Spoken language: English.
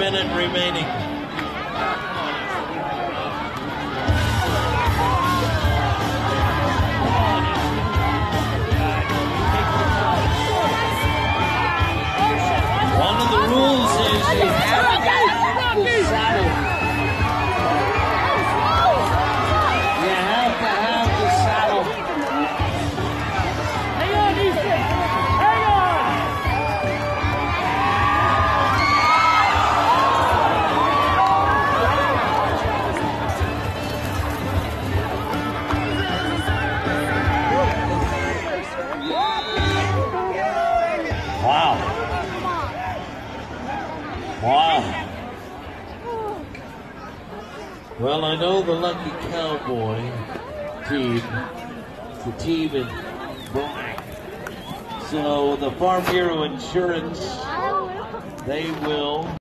minute remaining. One of the rules is you have to have the saddle. You have to have the saddle. Hang on, Easton! Hang on! Wow. Wow. Well, I know the Lucky Cowboy team, the team in black. So the Farm Bureau Insurance, they will